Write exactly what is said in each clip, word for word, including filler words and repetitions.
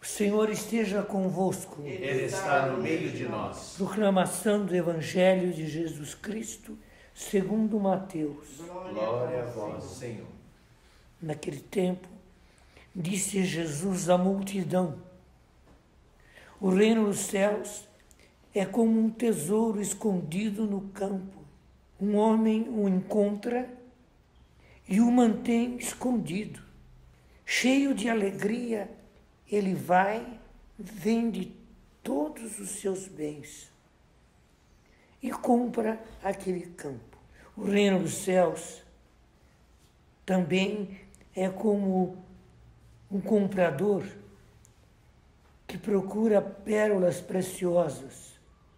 O Senhor esteja convosco. Ele está no meio de nós. Proclamação do Evangelho de Jesus Cristo, segundo Mateus. Glória a vós, Senhor. Naquele tempo, disse Jesus à multidão: o reino dos céus é como um tesouro escondido no campo. Um homem o encontra e o mantém escondido. Cheio de alegria, ele vai, vende todos os seus bens e compra aquele campo. O reino dos céus também é como um comprador que procura pérolas preciosas.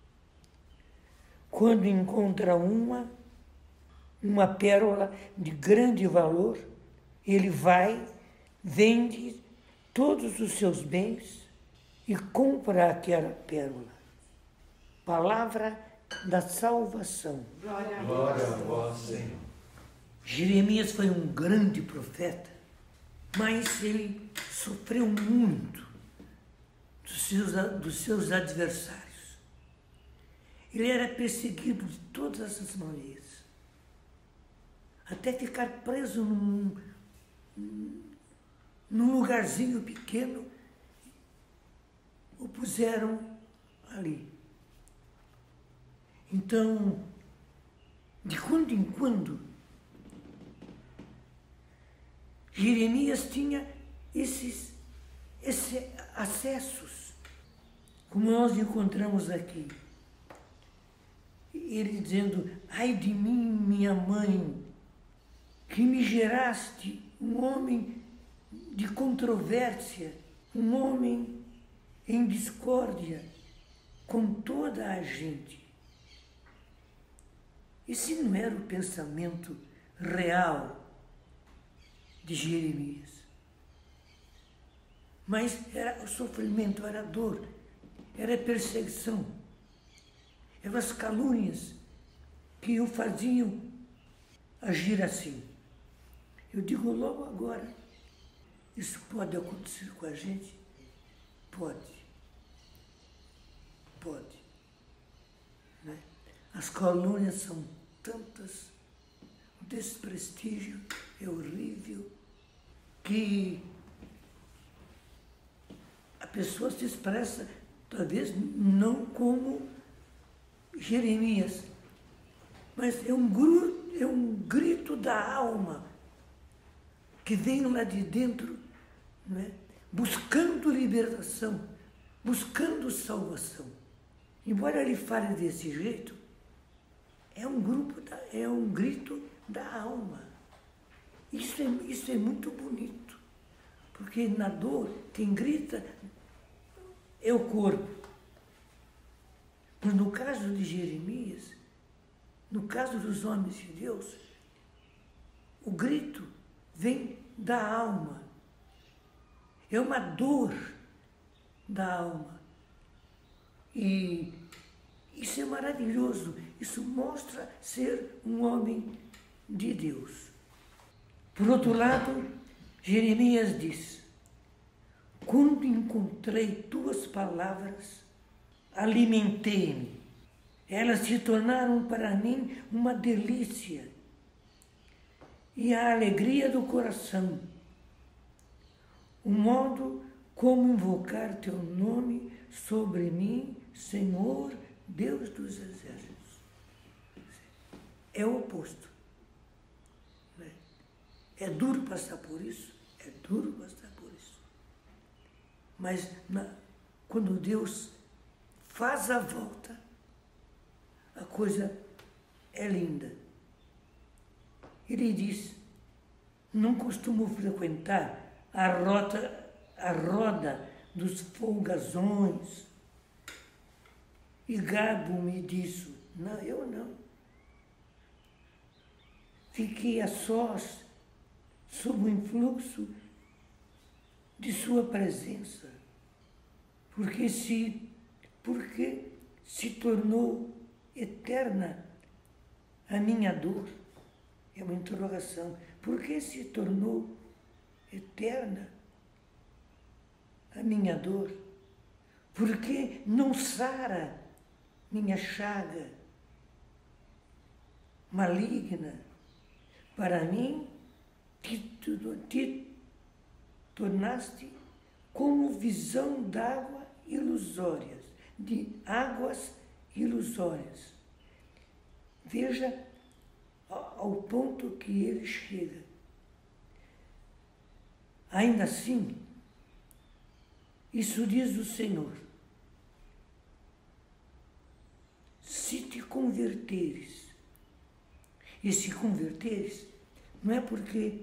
Quando encontra uma, uma pérola de grande valor, ele vai, vende todos os seus bens e compra aquela pérola. Palavra da salvação. Glória a vós, Senhor. Jeremias foi um grande profeta, mas ele sofreu muito dos seus, dos seus adversários. Ele era perseguido de todas as maneiras, até ficar preso num, num lugarzinho pequeno, o puseram ali. Então, de quando em quando, Jeremias tinha esses, esses acessos, como nós encontramos aqui. Ele dizendo: ai de mim, minha mãe, que me geraste um homem de controvérsia, um homem em discórdia com toda a gente. Esse não era o pensamento real de Jeremias. Mas era o sofrimento, era a dor, era a perseguição, eram as calúnias que o faziam agir assim. Eu digo logo agora, isso pode acontecer com a gente? Pode. Pode. Né? As calúnias são tantas, o desprestígio é horrível, que a pessoa se expressa, talvez não como Jeremias, mas é um, gru, é um grito da alma que vem lá de dentro, né? Buscando libertação, buscando salvação. Embora ele fale desse jeito, é um grupo, da, é um grito da alma. Isso é, isso é muito bonito, porque na dor quem grita é o corpo. Mas no caso de Jeremias, no caso dos homens de Deus, o grito vem da alma. É uma dor da alma. E isso é maravilhoso. Isso mostra ser um homem de Deus. Por outro lado, Jeremias diz: quando encontrei tuas palavras, alimentei-me. Elas se tornaram para mim uma delícia e a alegria do coração. O modo como invocar teu nome sobre mim, Senhor, Deus dos exércitos. É o oposto. É duro passar por isso, é duro passar por isso. Mas na, quando Deus faz a volta, a coisa é linda. Ele diz: não costumo frequentar a roda, a roda dos folgazões e gabo-me disso. Não, eu não. Fiquei a sós sob o influxo de sua presença, porque se, porque se tornou eterna a minha dor. É uma interrogação. Por que se tornou eterna a minha dor? Por que não sara minha chaga maligna? Para mim, te, te tornaste como visão d'água ilusórias, de águas ilusórias. Veja ao ponto que ele chega. Ainda assim, isso diz o Senhor: se te converteres, e se converteres, não é porque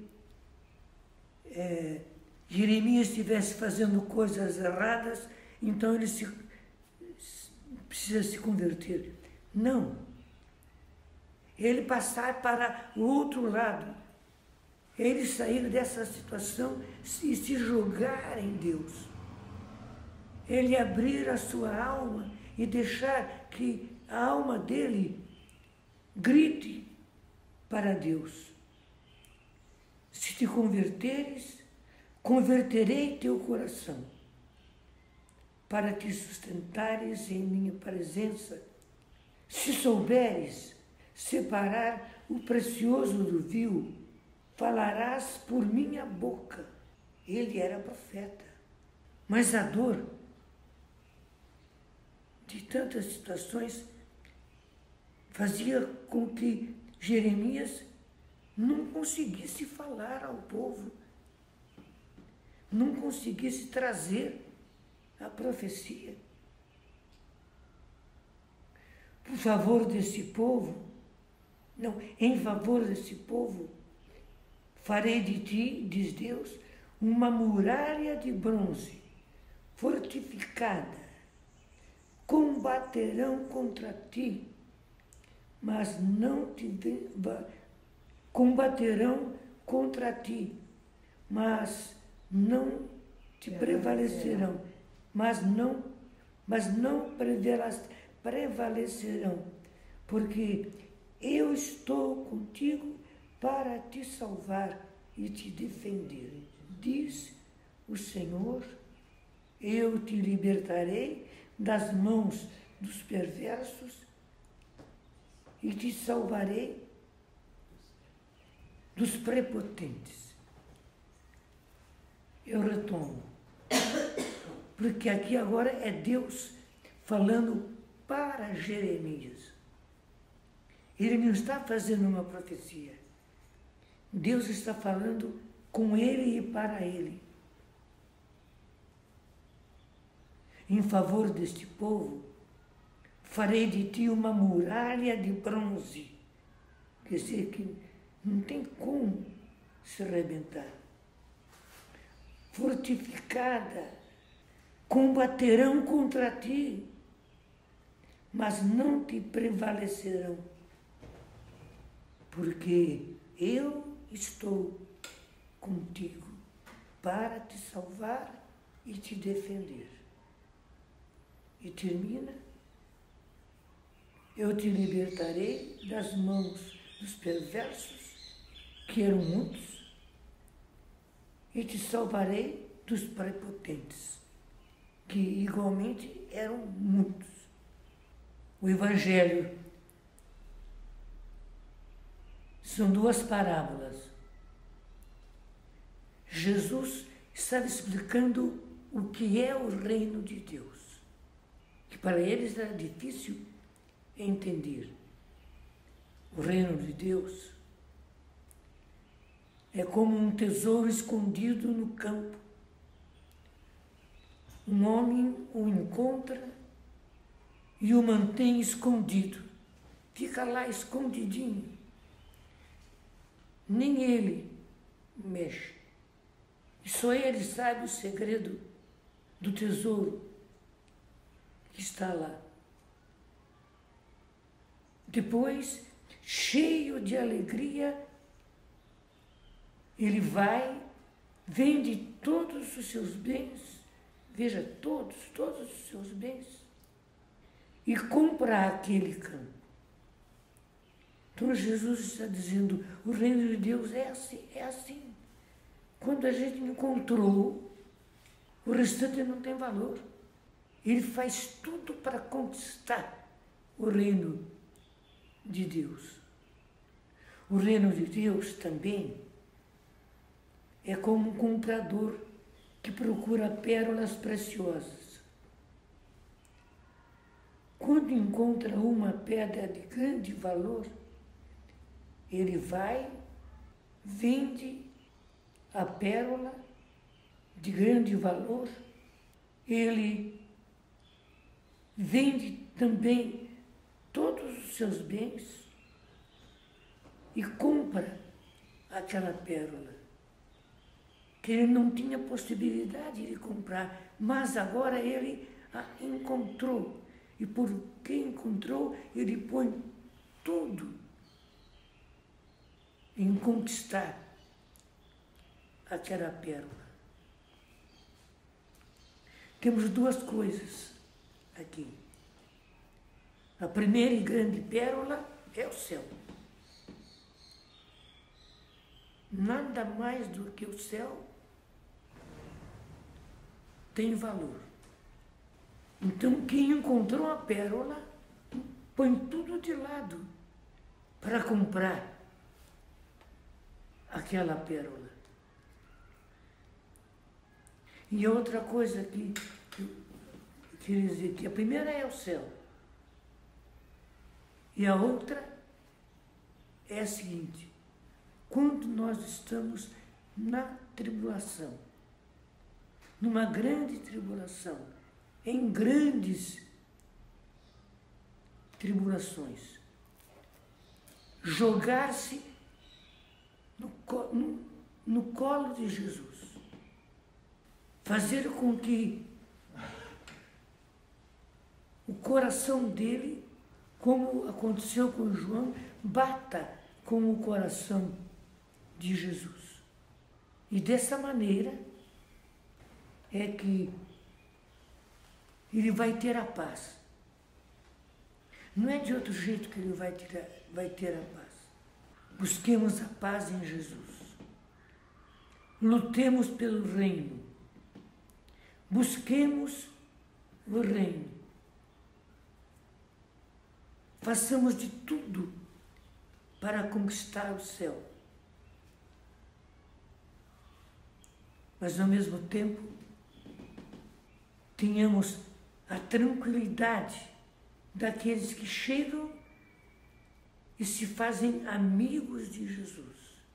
é, Jeremias estivesse fazendo coisas erradas, então ele se, precisa se converter. Não. Ele passar para o outro lado. Ele sair dessa situação e se jogar em Deus. Ele abrir a sua alma e deixar que a alma dele grite para Deus. Se te converteres, converterei teu coração, para te sustentares em minha presença. Se souberes separar o precioso do vil, falarás por minha boca. Ele era profeta. Mas a dor de tantas situações fazia com que Jeremias não conseguisse falar ao povo, não conseguisse trazer a profecia. Por favor desse povo, não, em favor desse povo, farei de ti, diz Deus, uma muralha de bronze, fortificada. Combaterão contra ti, mas não te combaterão contra ti, mas não te prevalecerão, mas não, mas não prevalecerão, porque eu estou contigo para te salvar e te defender. Diz o Senhor: eu te libertarei das mãos dos perversos e te salvarei dos prepotentes. Eu retomo, porque aqui agora é Deus falando para Jeremias. Ele não está fazendo uma profecia. Deus está falando com ele e para ele. Em favor deste povo, farei de ti uma muralha de bronze. Quer dizer que não tem como se arrebentar. Fortificada, combaterão contra ti, mas não te prevalecerão, porque eu estou contigo para te salvar e te defender. E termina: eu te libertarei das mãos dos perversos, que eram muitos, e te salvarei dos prepotentes, que igualmente eram muitos. O Evangelho são duas parábolas. Jesus estava explicando o que é o reino de Deus, que para eles era difícil entender. O reino de Deus é como um tesouro escondido no campo. Um homem o encontra e o mantém escondido. Fica lá escondidinho. Nem ele mexe. E só ele sabe o segredo do tesouro que está lá. Depois, cheio de alegria, ele vai, vende todos os seus bens, veja, todos, todos os seus bens, e compra aquele campo. Então Jesus está dizendo, o reino de Deus é assim, é assim. Quando a gente encontrou O restante não tem valor. Ele faz tudo para conquistar o reino de Deus. O reino de Deus também é como um comprador que procura pérolas preciosas. Quando encontra uma pedra de grande valor, ele vai, vende a pérola de grande valor, ele vende também todos os seus bens e compra aquela pérola, que ele não tinha possibilidade de comprar, mas agora ele a encontrou. E porque encontrou, ele põe tudo em conquistar aquela pérola. Temos duas coisas aqui. A primeira e grande pérola é o céu. Nada mais do que o céu tem valor. Então, quem encontrou a pérola, põe tudo de lado para comprar aquela pérola. E outra coisa que eu queria dizer, que a primeira é o céu. E a outra é a seguinte: quando nós estamos na tribulação, numa grande tribulação, em grandes tribulações, jogar-se no, no, no colo de Jesus, fazer com que o coração dele, como aconteceu com João, bata com o coração de Jesus. E dessa maneira é que ele vai ter a paz. Não é de outro jeito que ele vai ter, vai ter a paz. Busquemos a paz em Jesus. Lutemos pelo reino. Busquemos o reino. Façamos de tudo para conquistar o céu. Mas, ao mesmo tempo, tenhamos a tranquilidade daqueles que chegam e se fazem amigos de Jesus,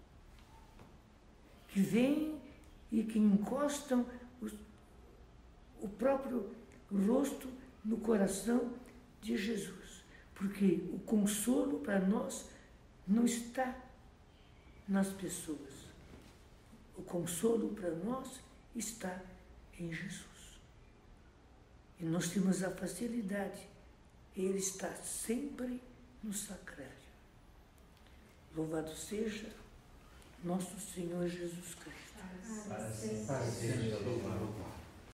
que vêm e que encostam o, o próprio rosto no coração de Jesus, porque o consolo para nós não está nas pessoas, o consolo para nós está em Jesus. E nós temos a facilidade, ele está sempre no sacrário. Louvado seja nosso Senhor Jesus Cristo. Para sempre seja louvado.